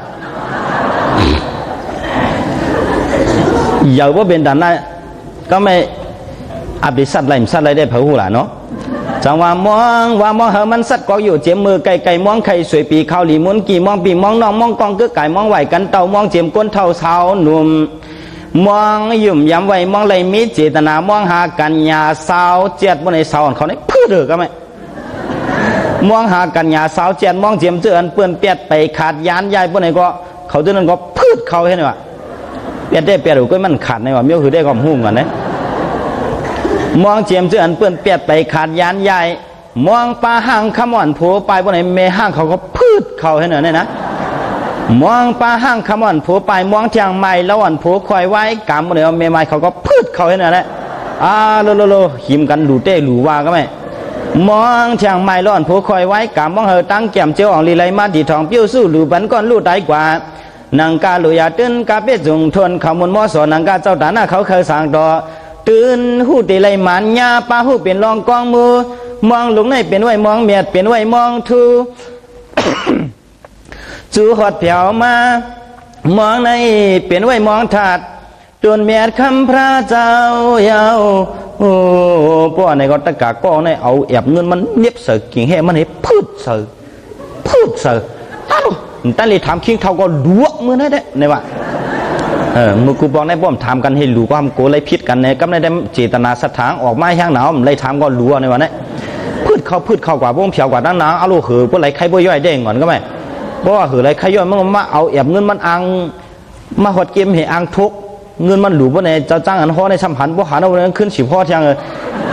ยาวว่าเป็นด่านนั้นก็ไม่อับดิสัตว์ไรสัตว์ไรได้เผาหูหล่ะเนาะจังว่ามองว่ามองเฮามันสัตว์กวักอยู่เจียมมือไก่ไก่มองไข่สวยปีข้าวหลีมุนกี่มองปีมองน้องมองกองกึกไก่มองไหวกันเต่ามองเจียมก้นเท่าเท้าหนุ่มมองยุ่มย้ำไว้มองเลยมีเจตนามองหากันยาสาวเจ็ดบนในสาวเขาเนี่ยพื้นเดือก็ไหมมองหากันยาสาวเจ็ดมองเจียมเจือนเปื้อนเปียดไปขาดยานใหญ่บนไหนก็เขาเจนั้นก็พืชเขาเห็นไหมว่าเปียดได้เปียดหรือก็มันขาดในว่าเมี่ยวคือได้ความหุ่มกันนะมองเจียมเจือนเปื้อนเปียดไปขาดยานใหญ่มองปลาห่างขมอนผัวไปบนไหนเมห่างเขาก็พืชเขาเห็นไหมเนี่ยนะมองปลาห้างขมอนผัวไปมองเทียงใหม่แล้วอ่อนผัวคอยไว้กำมันเดียวเมย์ใหม่เขาก็พืชเขาเห็นอะไรอ่าโลโลโลหิมกันดูเต้หลูว่าก็ไม่มองเทียงใหม่แล้วอ่อนผัวคอยไว้กำมองเฮอตั้งแก้มเจียวอ่องลีไลมาดีทองเปี้ยวสู้หลูบันก้อนลู่ได้กว่านังกาลุยาตื่นกาเปี้ยจุงทนเขามุนมอสอนังกาเจ้าตาหน้าเขาเคยสั่งต่อตื่นหูตีไลมันยาปลาหูเป็นรองกองมือมองลุงในเป็นไว้มองเมียดเป็นไว้มองทูจูหอดเผียวมามองในเป็นไว้มองถาดจนเมียดคำพระเจ้ายาวโอ้พวกในก็ตะกาก้องในเอาแอบเงินมันเนียบเสือกิ่งแห่มันให้พืชเสือพืชเสืออ้าวแต่เลยถามคิงเท่าก็ดัวมือได้เด้ในว่าเออมือกูบอกในป้อมถามกันให้รู้ความโกเลยพิษกันในก็ไม่ได้เจตนาสถานออกมาแห้งหนาวเลยถามก็รู้ในวันนี้พืชเขาพืชเขากว่าพวกเผียวกว่าด้านหนาวเอาลูกหือพวกไรใครบ่ย่อยเด้งก่อนก็ไม่เพราะว่าหือไรใครย่อยมันมาเอาแอบเงินมันอังมาหดเกมให้อังทุกเงินมันหลูบ่ในเจ้าจ้างอันห่อในสัมพันธ์บ่หาเอาเงินขึ้นสิพ่อเทียงเลย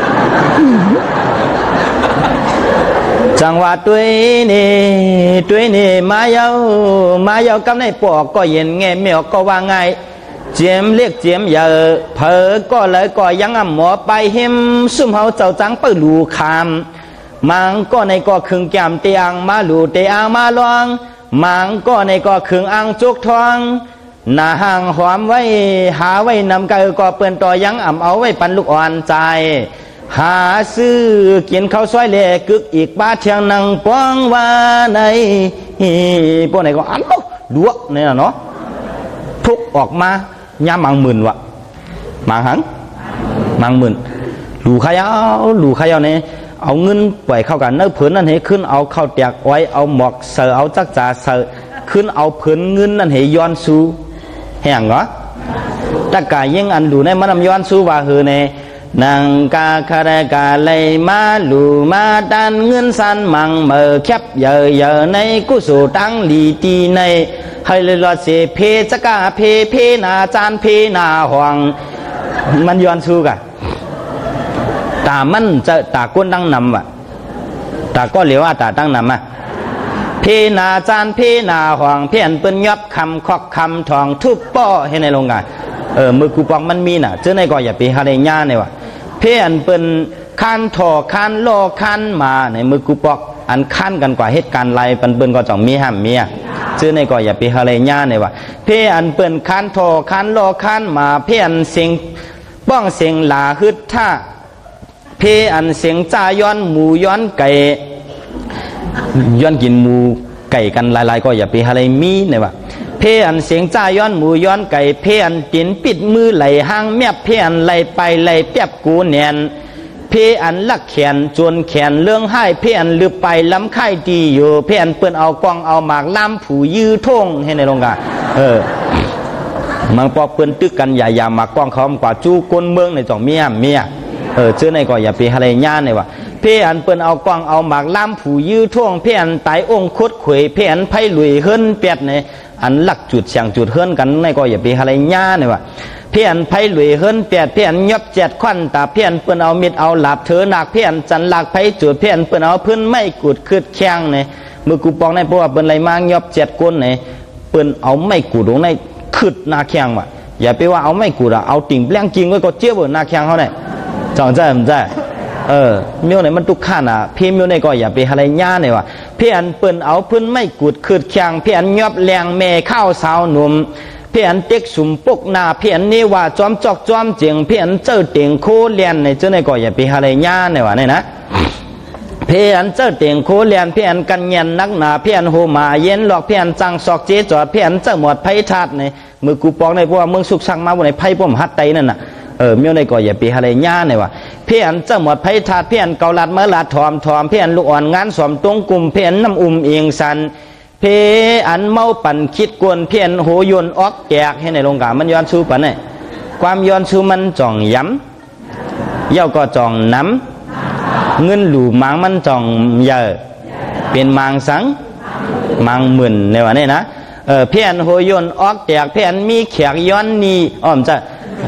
จังหวะตัวนี่ตัวนี่มาเยามาเยากำในปอกก็เย็นแง่เมียวก็ว่าไงเจียมเรียกเจียมเยอะเผอก็เลยก็ยังอ่ำหมอไปเห็มซุ่มเฮาเจ้าจังเปิดลูคามมังก็ในก็คึงแก้มเตียงมาหลูเตียงมาลองมังก็ในก็คึงอังจุกทองหน้าห่างหอมไว้หาไว้นำไก่ก็เปื้อนต่อยังอ่ำเอาไว้ปันลูกอ่อนใจหาซื้อกินข้าวซอยเล่กึกอีกบ้าเชียงนังป้องว่าในพวกไหนก็อันโตดวกเนี่ยเนาะทุกออกมาย่ามังหมื่นวะมังหังมังหมื่นหลูขยาวหลูขยาวเนี่ยเอาเงินปล่อยเข้ากันเนื้อผืนนั่นให้ขึ้นเอาเข้าแตกไว้เอาหมอกเสือเอาจักจ่าเสือขึ้นเอาผืนเงินนั่นให้ย้อนซูแห้งเหรอตะกายยิ่งอันหลูในมันนำย้อนซูว่าเฮเนนางกาคารากาเลยมาลูมาดันเงินสันมังเมื่อแคบเยอะเยอะในกุศลตั้งลีตีในให้เลยรอเสเพจะกาเพเพนาจานเพนาห่วงมันย้อนซูกะตามันจะตาก้นตั้งนำวะตาก็เหลียวว่าตาตั้งนำอ่ะเพนาจานเพนาห่วงเพี้ยนเปิ้นยับคำคอกคำทองทุบป้อให้ในโรงงานเออมือกูปองมันมีน่ะเจ้าในก็อย่าไปหาได้ย่าเนี่ยวะเพี้ยนเปิ้นคันถ่อคันโลคันมาในมือกูปอกอันคันกันกว่าเหตุการณ์ไรเปิ้นเปิ้นก็จ่องมีห้ามเมียเจ้าในก็อย่าไปหาได้ย่าเนี่ยวะเพี้ยนเปิ้นคันถ่อคันโลคันมาเพี้ยนเสียงป้องเสียงหลาฮึดท่าเพี้ยนเสียงจ่าย้อนหมูย้อนไก่ย้อนกินหมูไก่กันหลายๆก็อย่าไปหาได้มีเนี่ยวะเพี้ยนเสียงจ้าย้อนหมูย้อนไก่เพี้ยนตินปิดมือไหลห้างแมบเพี้ยนไหลไปไหลเปียบกูเนียนเพี้ยนลักแขนจนแขนเรื่องให้เพี้ยนลือไปล้ำไข่ดีอยู่เพี้ยนเปิ้นเอากองเอาหมากล้ำผูยื้อท่งให้ในโรงงานเออมันปอกเปิ้นตึกกันอย่าอย่ามากองเขากว่าจู้ก้นเมืองในจ่องเมียเมียเออเชื่อในก็อย่าไปอะไรย่าเนี่ยวะเพี้ยนเปิ้นเอากองเอาหมากล้ำผูยื้อท่งเพี้ยนไตองคุดขวยเพี้ยนไผ่ลุยเฮิรนเปียดในอันหลักจุดเสียงจุดเฮิรนกันในก็อย่าไปอะไรย่าเนี่ยวะเพี้ยนไผ่ลุยเฮิรนเปียดเพี้ยนยบเจ็ดควันตาเพี้ยนเปิ้นเอามิดเอาหลับเถอหนักเพี้ยนจันหลักไผ่จุดเพี้ยนเปิ้นเอาพื้นไม่กุดคืดแข้งเนี่ยมือกูปองในเพราะว่าเปิ้นไรมางยบเจ็ดก้นเนี่ยเปิ้นเอาไม่กุดลงในคืดหน้าแข้งวะอย่าไปว่าเอาไม่กุดอะเอาติ่งแปลงจริงไว้ก็เจี๊ยบหน้าแข้งเขาเนี่ยจังใจมันใจเออเมียวไหนมันทุกขั้นอ่ะพี่เมียวไหนก็อย่าไปอะไรย่าเนี่ยวะเพี้ยนเปิ้นเอาพื้นไม่กุดคืดแข้งเพี้ยนยบแรงเมข้าวสาวหนุ่มเพี้ยนเต็กสุ่มปกหน้าเพี้ยนนี่ว่าจอมจอกจอมเจียงเพี้ยนเจ้าเตียงโคเลียนในเจ้าไหนก็อย่าไปอะไรย่าเนี่ยวะเนี่ยนะเพี้ยนเจ้าเตียงโคเลียนเพี้ยนกันเย็นนักหนาเพี้ยนโหมาเย็นหลอกเพี้ยนจังซอกเจจอดเพี้ยนเจ้าหมดไผ่ทัดในมือกูปองในพวกเมืองสุกสังมาบนในไผ่ป้อมฮัดไตนั่นน่ะเออเมียวในก็อย่าไปอะไรย่าเนี่ยวะเพี้ยนเจ้าหมดไผ่ทัดเพี้ยนเกาลัดเมื่อลาถอมถอมเพี้ยนลูกอ่อนงานสมตรงกลุ่มเพี้ยนน้ำอุ่มเอียงสันเพอันเมาปั่นคิดกวนเพี้ยนโหยนออกแกกให้ในโรงกามันย้อนชูปันเนี่ยความย้อนชูมันจ่องย้ำเย้าก็จ่องน้ำเงินหลู่มังมันจ่องเยอะเป็นมังสังมังหมื่นในวันนี้นะเออเพี้ยนโหยนออกแกกเพี้ยนมีแขกย้อนนีอ้อมจะ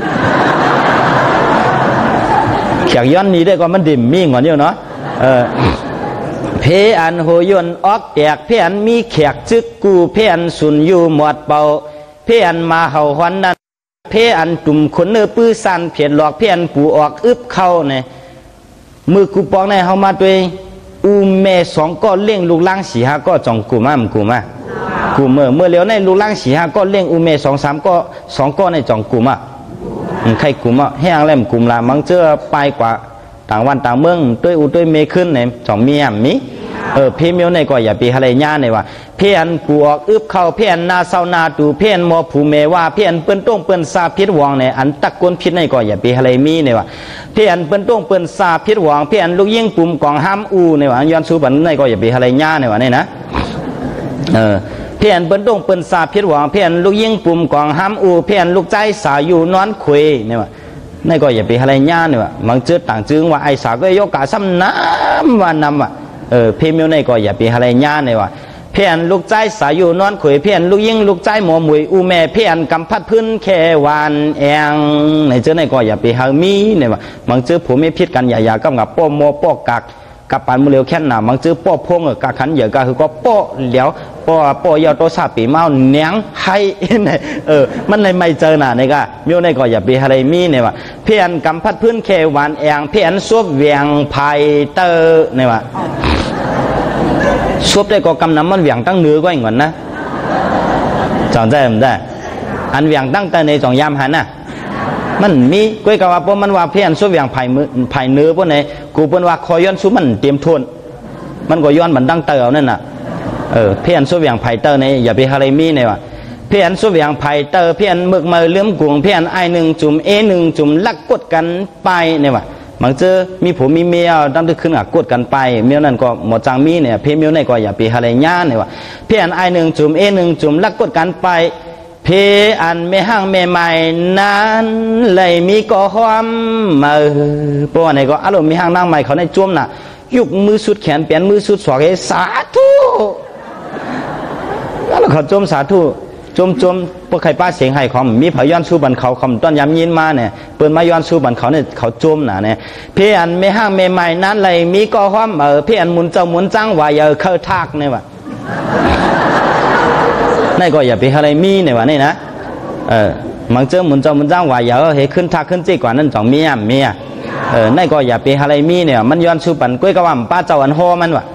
แขกย้อนนี้ได้ก็มันดิ่มมีก่อนเดียวเนาะเออเพอันโหยนออกแตกเพอันมีแขกจึกกูเพอันสุนอยู่หมดเป่าเพอันมาเห่าหอนนั้นเพอันตุ่มขนเนื้อปื้อสันเพียนหลอกเพอันปูออกอึบเข้าเนี่ยมือกูปองในเฮามาตัวอูเมสองก็เลี้ยงลูกล่างสี่ห้าก็จองกูมากูมากูเมื่อเมื่อเลี้ยวในลูกล่างสี่ห้าก็เลี้ยงอูเมสองสามก็สองก็ในจองกูมาใครกูมาแห้งแหลมกูลามังเจอปลายกว่าต่างวันต่างเมืองด้วยอุด้วยเมขึ้นเนี่ยสองมีอ่ะมีเออเพี้ยนเมียวในก็อย่าไปอะไรย่าเนี่ยว่าเพี้ยนปวกอึบเข้าเพี้ยนนาเศร้านาดูเพี้ยนมอผูเมว่าเพี้ยนเปิ้นต้งเปิ้นซาพิษหวังเนี่ยอันตะกวนพิษในก็อย่าไปอะไรมีเนี่ยว่าเพี้ยนเปิ้นต้งเปิ้นซาพิษหวังเพี้ยนลูกยิ่งปุ่มกองห้ามอูเนี่ยว่าย้อนสู้บันในก็อย่าไปอะไรย่าเนี่ยว่าเนี่ยนะเออเพี้ยนเปิ้นต้งเปิ้นซาพิษหวังเพี้ยนลูกยิ่งปุ่มกองห้ามอูเพี้ยนลูกใจสาอยู่นอนคุยเนี่ยว่าในก็อย่าไปอะไรย่าเนี่ยว่าบางจืดต่างจืงว่าไอ้สาก็ยกกะซ้ำน้ำว่านำอ่ะเออเพี้ยนเมียวในก็อย่าไปอะไรย่าเนี่ยว่าเพียนลูกใจสาอยู่นอนขุยเพียนลูกยิ่งลูกใจหมอมวยอูแม่เพียนกำพัดพื้นแค่วานแองในเจ้าในก็อย่าไปหามีเนี่ยว่าบางเจ้าผมไม่พิษกันอย่าอย่ากับกับป้อมอป้อกักกับปานมือเลี้ยวแค่หนาบางเจ้าป้อพงเออกาขันเหยื่อก็คือก็ป้อเหลียวป้อป้อยาวโตซาปีเมาเนียงให้เนี่ยเออมันเลยไม่เจอหนาเนี่ยก็เมียวในก็อย่าไปอะไรมีเนี่ยว่าเพียนกำพัดพื้นแค่วานแองเพียนซวบเวียงไผ่เตอเนี่ยว่าซบได้ก็กำนำมันเวียงตั้งเนื้อก็อย่างนั้นนะจองใจมันได้อันเวียงตั้งแต่ในสองยามหันน่ะมันมีก้อยกว่าพวกมันว่าเพี้ยนซบเวียงไผ่มือไผ่เนื้อพวกไหนกูเปิ้นว่าคอยย้อนซุมันเตรียมทวนมันก็ย้อนมันตั้งเตอนั่นน่ะเออเพี้ยนซบเวียงไผ่เตอในอย่าไปอะไรมีเนี่ยว่ะเพี้ยนซบเวียงไผ่เตอเพี้ยนมึกมือเลื่อมกวงเพี้ยนไอหนึ่งจุ่มเอหนึ่งจุ่มลักกดกันไปเนี่ยว่ะบางเจอมีผมมีเมียตั้งแต่ขึ้นอ่ะกดกันไปเมียนั่นก็หมดจังมีเนี่ยเพียเมียนั่นก็อย่าไปอะไรย่าเนี่ยว่าเพียนไอหนึ่งจุ่มเอหนึ่งจุ่มลักกดกันไปเพอันไม่ห่างไม่ใหม่นั้นเลยมีก็ความมาเพราะว่าไหนก็อารมณ์มีห่างนั่งใหม่เขาในจ้วมน่ะยุกมือสุดแขนเปลี่ยนมือสุดสวกให้สาธุแล้วเขาจ้มสาธุจมจมพวกใครป้าเสียงไห้ของมีพย้อนสู้บันเขาคำต้นยำยินมาเนี่ยเปิดมาย้อนสู้บันเขาเนี่ยเขาจมหนาเนี่ยเพียนไม่ห้างไม่ใหม่นั้นเลยมีก็ความเออเพียนหมุนเจ้าหมุนจ้างว่าอย่าเข้าทักเนี่ยวะนี่ก็อย่าไปอะไรมีเนี่ยวะนี่นะเออมังเจอหมุนเจ้าหมุนจ้างว่าอย่าเฮ้ขึ้นทักขึ้นจี้กว่านั้นสองเมียเมียเออนี่ก็อย่าไปอะไรมีเนี่ยมันย้อนสู้บันกุ้ยกว่าป้าเจ้าอันโฮมันวะ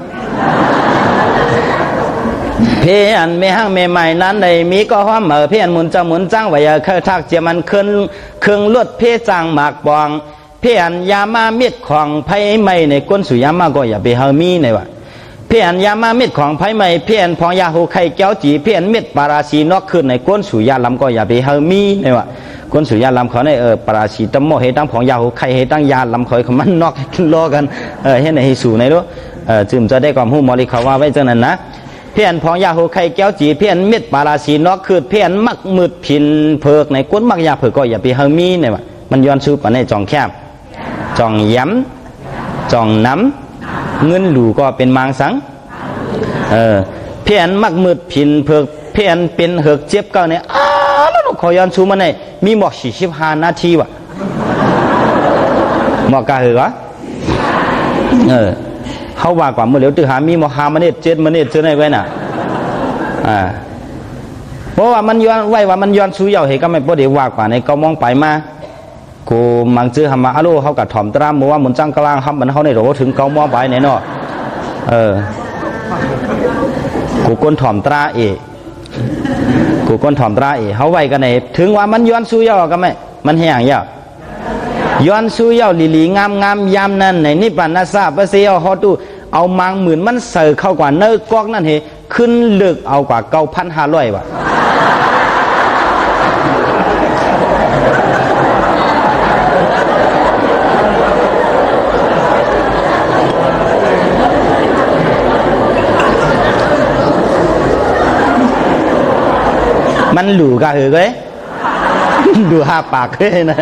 เพียนไม่ห้างไม่ใหม่นั้นเลยมีก็ความเออเพียนหมุนจะหมุนจ้างไว้เคยทักเจียมันขึ้นเครื่องลดเพียจางหมากบองเพียนยามาเม็ดของไผ่ไม่ในก้นสุยามาก็อย่าไปเฮามีเนี่ยวะเพียนยามาเม็ดของไผ่ไม่เพียนพองยาหูไข่แก้วจีเพียนเม็ดปาราชีนอกขึ้นในก้นสุยาลำก็อย่าไปเฮามีเนี่ยวะก้นสุยาลำเขาในเออปาราชีตั้มโมเหตั้งพองยาหูไข่เหตั้งยาลำเขาเขามันนอกรอกันเออเห็นในหิสูในรู้เออจึงจะได้ความหูมอลิเขาว่าไว้จังนั้นนะเพียนพองยาหูไข่แก้วจีเพียนเม็ดปาราสีนอกคือเพียนมักมืดผินเพิกในก้นมักยาเพิกก็อย่าไปเฮามีเนี่ยวะมันย้อนซื้อปะในจองแคบจองย้ำจองน้ำเงินหลูก็เป็นมังสังเออเพียนมักมืดผินเพิกเพียนเป็นเหือกเจ็บเก่าเนี่ยอ้าแล้วขอย้อนซื้อมาในมีหมอกสี่สิบห้านาทีวะหมอกกาเหรอเออเขาว่ากว่าเมื่อเร็วตื่นหามีมหามันเนตเจ็ดมันเนตเจอในไว้น่ะอ่าเพราะว่ามันย้อนไว้ว่ามันย้อนสู้เยาเหตุก็ไม่พอดีว่ากว่าในก็มองไปมากูมังจื้อหามาอารมณ์เขากับถ่อมตรามมัวว่ามุนจังกลางครับมันเขาในโรถึงเกามองไปไหนเนาะเออกูก้นถ่อมตราเอกูก้นถ่อมตราเอเขาไว้กันไหนถึงว่ามันย้อนสู้เยาก็ไม่มันแห้งเยาย้อนสู้เย้าลีลีงามงามยามนั่นในนิพพานาซาปะเสียวฮอตูเอามังหมื่นมันเสือเข้ากว่าเนื้อกอกนั่นเหขึ้นเลือกเอากว่าเก้าพันห้าร้อยวะมันหลูกะเหรอเว้ยดูห้าปากเลยนะ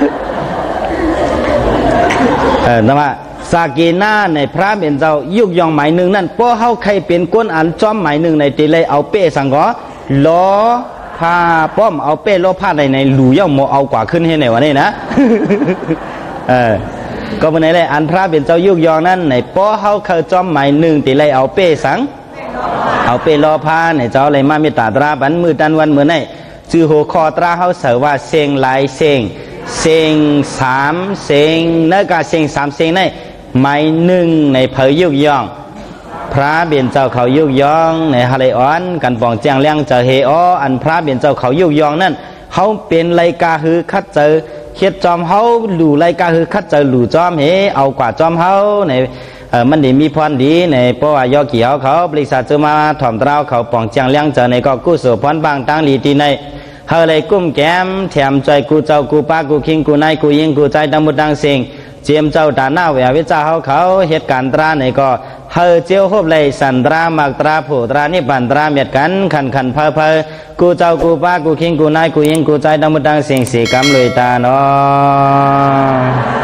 เออนะว่าสากีนาในพระเป็นเจ้ายุกยองหมายหนึ่งนั่นเพราะเขาใครเป็นก้นอันจอมหมายหนึ่งในตีเลยเอาเป้สังกอล้อพาป้อมเอาเป้ล้อผ้าในในหลูย่อมโมเอากว่าขึ้นให้ไหนวะนี่นะเออก็เป็นไงเลยอันพระเป็นเจ้ายุกยองนั่นในเพราะเขาเคยจอมหมายหนึ่งตีเลยเอาเป้สังเอาเป้ล้อผ้าในเจ้าเลยมาเมตตาตราบันมือตันวันเหมือนในจือโหคอตราเขาเสว่าเซงลายเซงเซงสามเซงเนื้อกาเซงสามเซงในหมายหนึ่งในเผยยุกยองพระเบียนเจ้าเขายุกยองในฮาเลออนกันปองแจงเลี้ยงเจอเฮออันพระเบียนเจ้าเขายุกยองนั่นเขาเป็นไรกาฮือคัดเจอเฮ็ดจอมเฮาหลู่ไรก็คือคัดเจอหลู่จอมเฮเอากว่าจอมเฮาในเออมันดีมีพรดีในเพราะว่ายอเกี่ยวเขาบริษัทจะมาถ่อมเต้าเขาป่องเจียงเลี้ยงเจอในก็กู้สู่พรบางตั้งลีตีในเฮาเลยกุ้มแก้มแถมใจกูเจ้ากูป้ากูคิงกูนายกูยิงกูใจดังมุดดังเสียงเจียมเจ้าตาหน้าแหวววิจาเขาเขาเหตุการณ์ตราในก็เฮาเจียวฮบเลยสันตรามักตราผู้ตรานิบันตราเมียดกันขันขันเพอเพอกูเจ้ากูป้ากูคิงกูนายกูยิงกูใจดังมุดดังเสียงสีกำเลยตาเนาะ